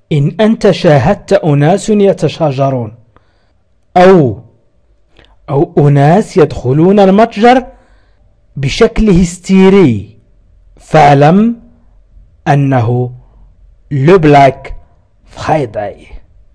إن أنت شاهدت أناس يتشاجرون، أو أناس يدخلون المتجر بشكل هستيري، فاعلم أنه le Black Friday.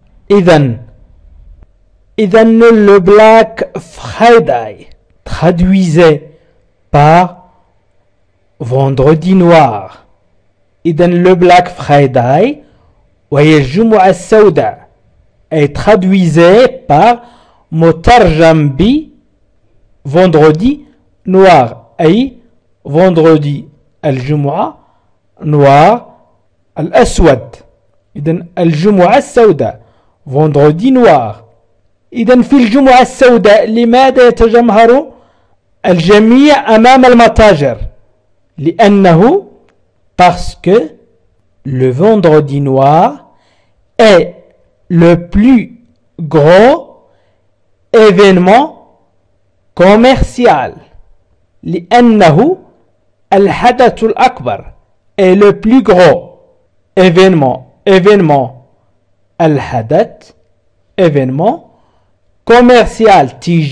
إذن le Black Friday traduisé par vendredi noir. إذن le Black Friday وهي الجمعة السوداء est traduisé par مترجم ب vendredi noir، أي vendredi الجمعة noir الأسود. إذن الجمعة السوداء vendredi noir. إذن في الجمعة السوداء لماذا يتجمهر الجميع أمام المتاجر؟ لأنه parce que le vendredi noir est le plus gros événement commercial. لأنه الحدث الأكبر est le plus gros événement الحدث événement commercial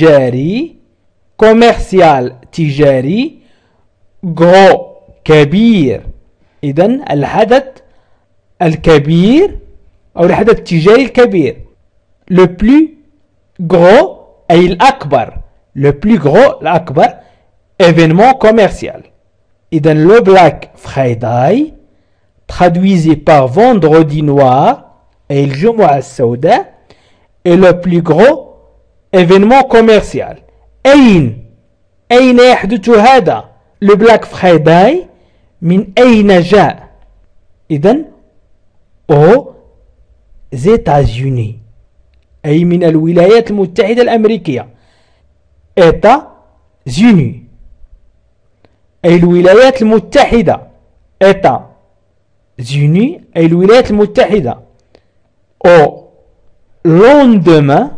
تجاري gros كبير. إذن الحدث الكبير أو الحدث التجاري الكبير le plus gros أي الأكبر le plus gros الأكبر événement commercial. إذن le Black Friday traduisé par vendredi noir أي الجمعة السوداء est le plus gros événement commercial. أين يحدث هذا le Black Friday؟ من أين جاء؟ إذن aux États-Unis أي من الولايات المتحدة الأمريكية. États-Unis أي الولايات المتحدة. États-Unis أي الولايات المتحدة. au lendemain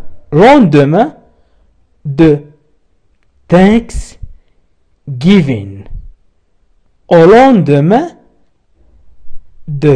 de Thanksgiving. Au lendemain de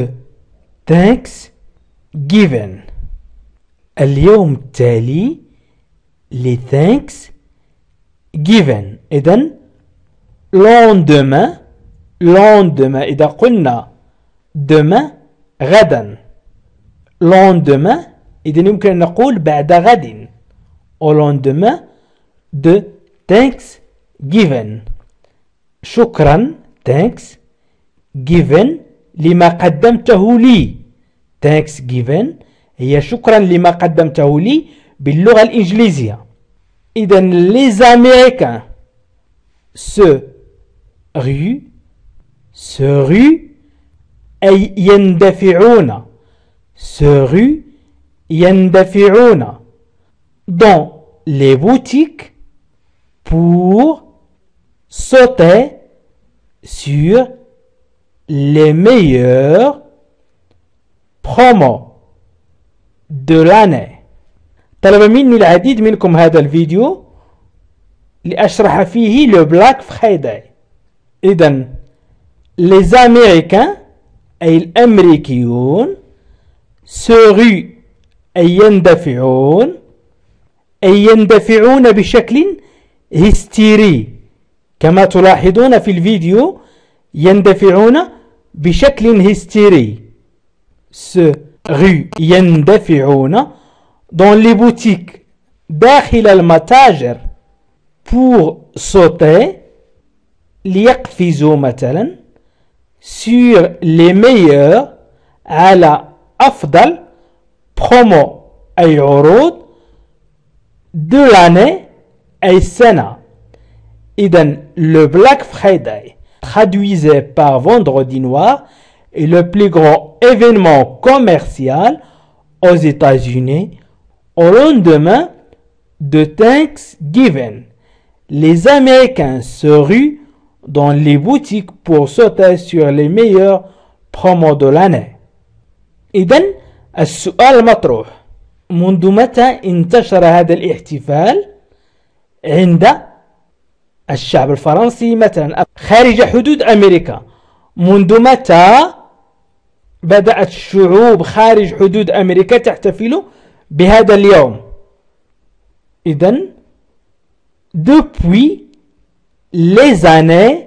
Thanksgiving اليوم التالي ل Thanksgiving. إذن lendemain إذا قلنا demain غدا lendemain إذن يمكن أن نقول بعد غد. au lendemain de Thanksgiving. شكرا Thanksgiving لما قدمته لي. Thanksgiving هي شكرا لما قدمته لي باللغة الإنجليزية. إذن les Américains se ruent أي يندفعون dans les boutiques pour sauter sur les meilleurs promos de l'année. طلب مني العديد منكم هذا الفيديو لأشرح فيه le Black Friday. إذن les Américains أي الأمريكيون se ruent أي يندفعون بشكل هستيري. كما تلاحظون في الفيديو يندفعون بشكل هستيري. se ruent يندفعون dans les boutiques داخل المتاجر pour sauter ليقفزوا مثلا sur les meilleurs على أفضل promo أي عروض de l'année أي السنة. إذن le Black Friday traduisé par vendredi noir est le plus grand événement commercial aux États-Unis au lendemain de Thanksgiving. Les Américains se ruent dans les boutiques pour sauter sur les meilleurs promos de l'année. إذن السؤال المطروح: منذ متى انتشر هذا الاحتفال عند الشعب الفرنسي مثلا خارج حدود أمريكا؟ منذ متى بدأت الشعوب خارج حدود أمريكا تحتفل بهذا اليوم. إذن depuis les années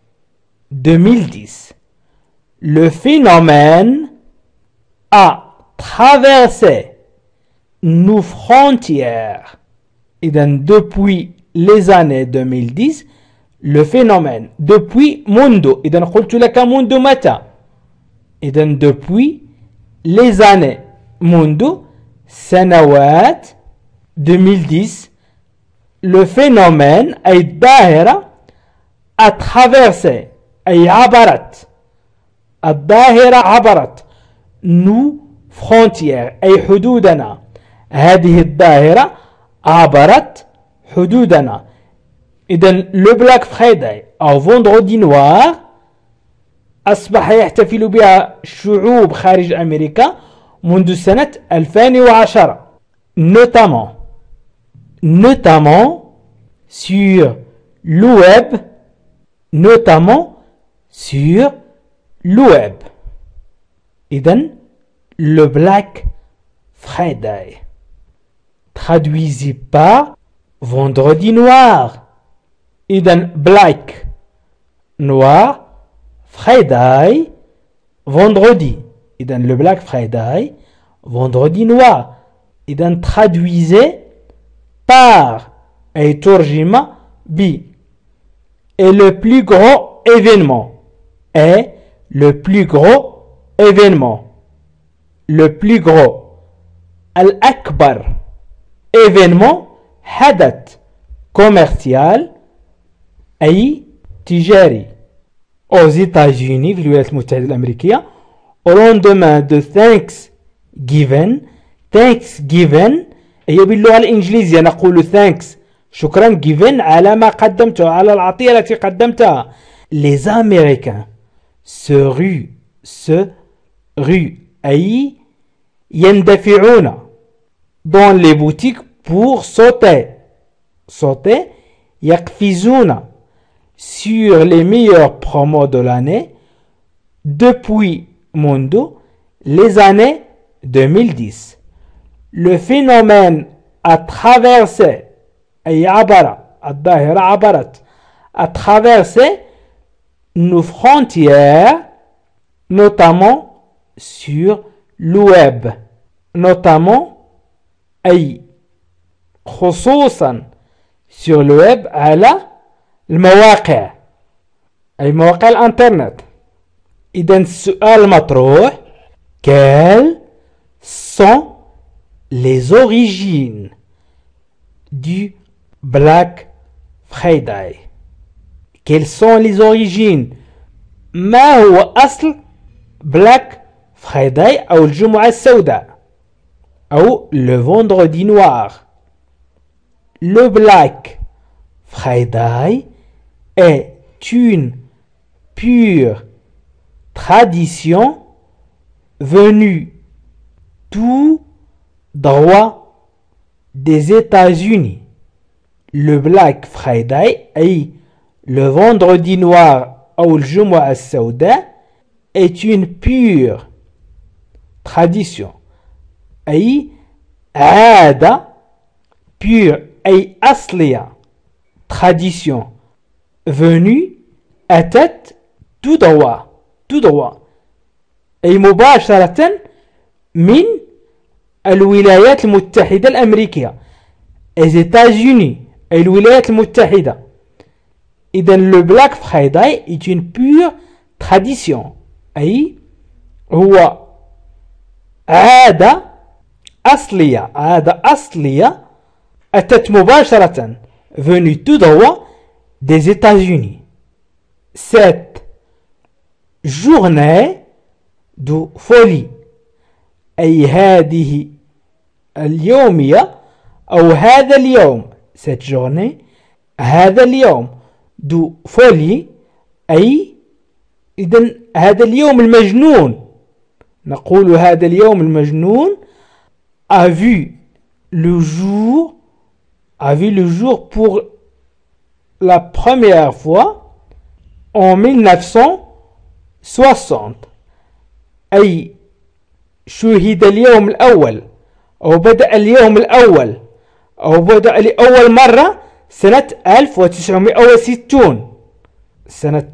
2010 le phénomène a traversé nos frontières. إذن depuis les années 2010 le phénomène depuis منذ. إذن قلت لك منذ متى؟ إذن depuis les années منذ سنوات 2010 le phénomène أي الظاهرة a traversé أي عبرت الظاهرة عبرت nous frontières أي حدودنا. هذه الظاهرة عبرت حدودنا. إذن le Black Friday أو vendredi noir أصبح يحتفل بها شعوب خارج أمريكا منذ سنة 2010 notamment sur le web إذن le Black Friday traduisez par vendredi noir. إذن black noir Friday vendredi. إذن le Black Friday vendredi noir. إذن traduisez par أي ترجمة ب et le plus gros événement est le plus gros événement le plus gros الأكبر événement حدث commercial أي تجاري aux États-Unis في الولايات المتحدة الأمريكية au lendemain de Thanksgiving هي باللغة الإنجليزية نقول thanks شكرا given على ما قدمته على العطية التي قدمتها. les Américains se ruent أي يندفعون dans les boutiques pour sauter يقفزون sur les meilleures promos de l'année depuis منذ les années 2010. Le phénomène a traversé أي عبر الظاهرة عبرت a traversé nos frontières notamment sur le web notamment أي خصوصا sur le web على المواقع أي مواقع الانترنت. إذن السؤال مطروح quelles sont les origines du Black Friday. Quelles sont les origines؟ ما هو أصل Black Friday أو الجمعة السوداء أو le vendredi noir. Le Black Friday est une pure tradition venue tout droit des États-Unis. Le Black Friday أي le vendredi noir أو الجمعة السوداء est une pure tradition أي عادة pure أي أصلية tradition venue أتت tout droit أي مباشرة من الولايات المتحدة الأمريكية les États-Unis أي الولايات المتحدة. إذن le Black Friday est une pure tradition أي هو عادة أصلية أتت مباشرة venue tout droit des États-Unis. Cette journée de folie أي هذه اليومية أو هذا اليوم cette journée هذا اليوم de folie أي إذن هذا اليوم المجنون نقول هذا اليوم المجنون a vu le jour pour la première fois en 1960 أي شوهد اليوم الأول أو بدأ اليوم الأول أو بدأ لأول مرة سنة 1960. سنة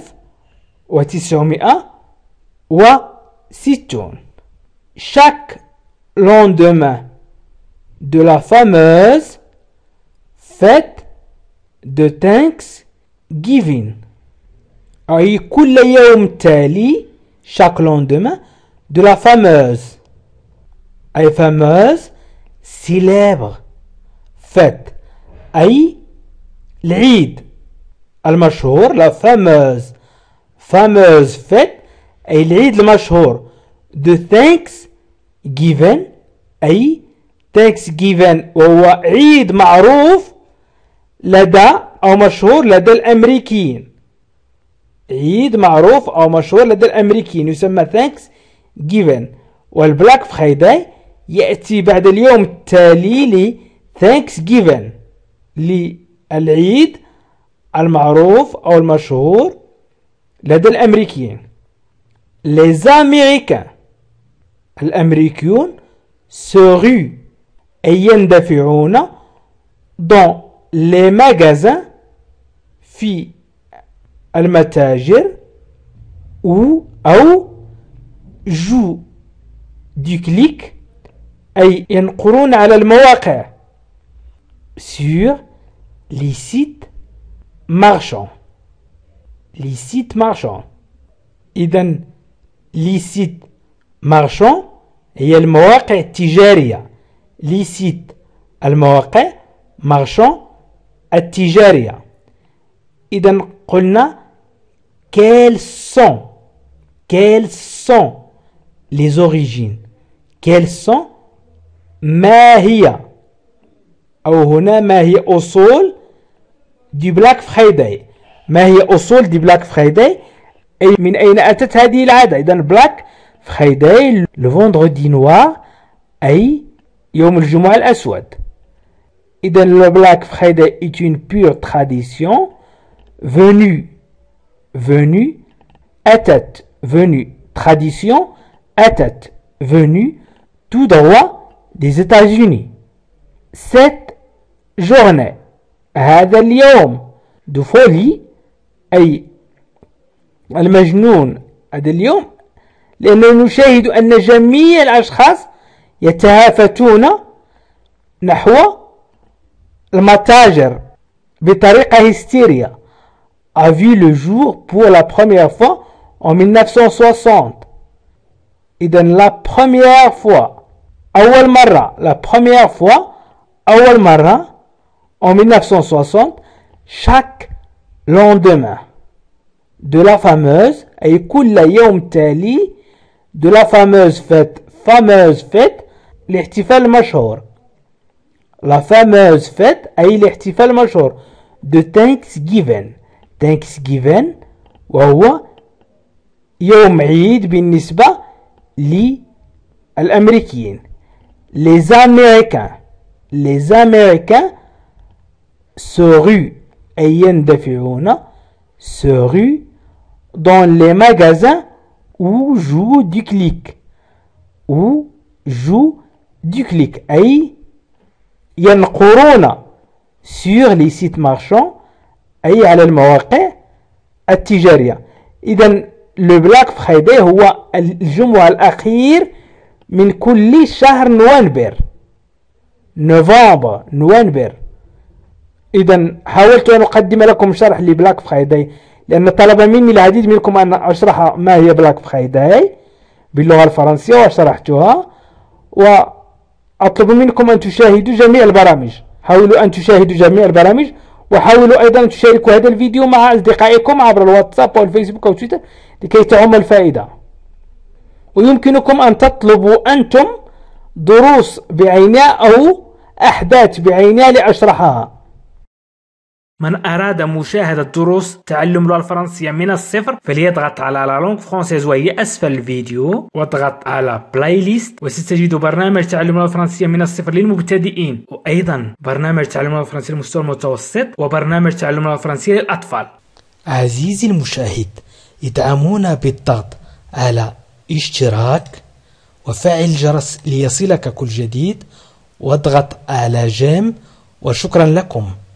1960. Chaque lendemain de la fameuse fête de Thanksgiving. أي كل يوم تالي chaque lendemain de la fameuse. أي fameuse célèbre fête. أي العيد المشهور. La fameuse fête أي العيد المشهور. de Thanksgiving أي Thanksgiving وهو عيد معروف لدى أو مشهور لدى الأمريكيين. عيد معروف أو مشهور لدى الأمريكيين يسمى Thanksgiving. والبلاك فرايداي يأتي بعد اليوم التالي ل Thanksgiving للعيد المعروف أو المشهور لدى الأمريكيين. Les Américains الأمريكيون se ruent أي يندفعون dans les magasins في المتاجر أو jouent du clic أي ينقرون على المواقع sur les sites marchands. les sites marchands. إذن les sites marchands هي المواقع التجارية. les sites المواقع marchands التجارية. إذن قلنا quelles sont les origines. quelles sont ما هي أو هنا ما هي أصول du Black Friday. ما هي أصول du Black Friday أي من أين أتت هذه العادة. إذن Black Friday le vendredi noir أي يوم الجمعة الأسود. إذن le Black Friday est une pure tradition venue أتت venue tradition أتت venue tout droit des États-Unis. cette journée هذا اليوم de folie أي المجنون هذا اليوم لأننا نشاهد أن جميع الأشخاص يتهافتون نحو المتاجر بطريقة هستيرية a vu le jour pour la première fois en 1960. إذن la première fois أول مرة أول مرة en 1960 chaque lendemain de la fameuse أي كل يوم تالي de la fameuse fête الاحتفال المشهور. la fameuse fête أي الاحتفال المشهور de Thanksgiving وهو يوم عيد بالنسبة للأمريكيين. les Américains se ruent أي يندفعون se ruent dans les magasins ou jouent du clic أي ينقرون sur les sites marchands أي على المواقع التجارية. إذن le Black Friday هو الجمعة الأخير من كل شهر نوفمبر. إذن حاولت أن أقدم لكم شرح لبلاك فرايداي لأن طلب مني العديد منكم أن أشرح ما هي بلاك فرايداي باللغة الفرنسية وشرحتها. وأطلب منكم أن تشاهدوا جميع البرامج. حاولوا أن تشاهدوا جميع البرامج وحاولوا أيضا أن تشاركوا هذا الفيديو مع أصدقائكم عبر الواتساب والفيسبوك وتويتر لكي تعم الفائدة. ويمكنكم أن تطلبوا أنتم دروس بعينها أو أحداث بعينها لأشرحها. من أراد مشاهدة دروس تعلم اللغة الفرنسية من الصفر فليضغط على لا لونغ فرونسيز وهي أسفل الفيديو واضغط على بلاي ليست وستجد برنامج تعلم اللغة الفرنسية من الصفر للمبتدئين وأيضا برنامج تعلم اللغة الفرنسية للمستوى المتوسط وبرنامج تعلم اللغة الفرنسية للأطفال. عزيزي المشاهد ادعمونا بالضغط على اشتراك وفعل الجرس ليصلك كل جديد، واضغط على جيم، وشكرا لكم.